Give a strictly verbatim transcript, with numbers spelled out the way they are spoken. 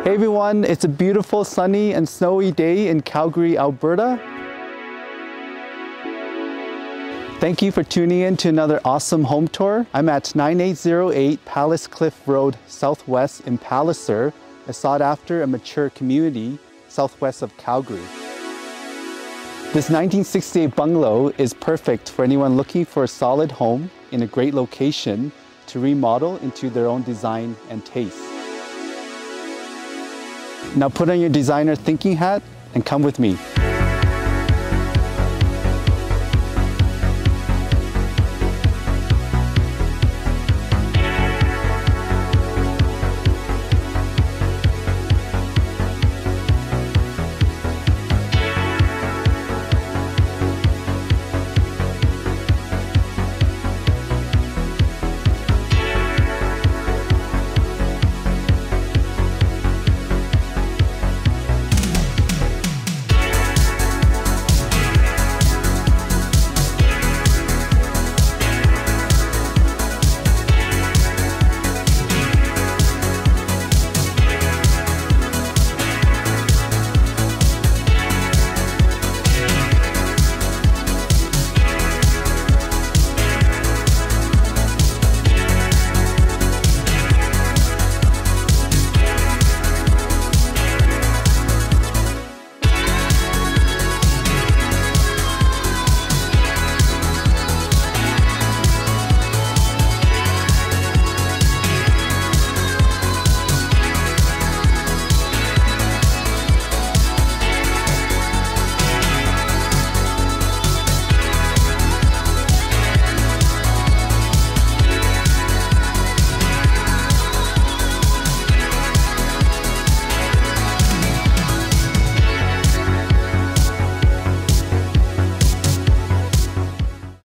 Hey everyone, it's a beautiful sunny and snowy day in Calgary, Alberta. Thank you for tuning in to another awesome home tour. I'm at nine eight zero eight Paliscliffe Road Southwest in Palliser, a sought after and mature community southwest of Calgary. This nineteen sixty-eight bungalow is perfect for anyone looking for a solid home in a great location to remodel into their own design and taste. Now put on your designer thinking hat and come with me.